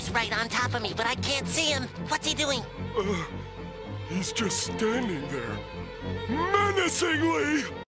He's right on top of me, but I can't see him. What's he doing? He's just standing there, menacingly!